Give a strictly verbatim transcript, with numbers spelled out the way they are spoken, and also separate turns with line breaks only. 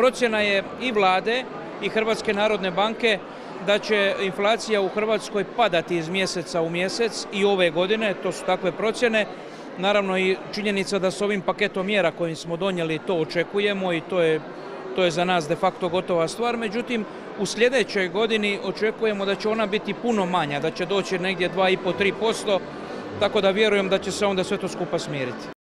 procjena je i vlade i Hrvatske narodne banke da će inflacija u Hrvatskoj padati iz mjeseca u mjesec i ove godine, to su takve procjene. Naravno i činjenica da s ovim paketom mjera kojim smo donijeli to očekujemo i to je, to je za nas de facto gotova stvar. Međutim, u sljedećoj godini očekujemo da će ona biti puno manja, da će doći negdje dva i pol do tri posto, tako da vjerujem da će se onda sve to skupa smiriti.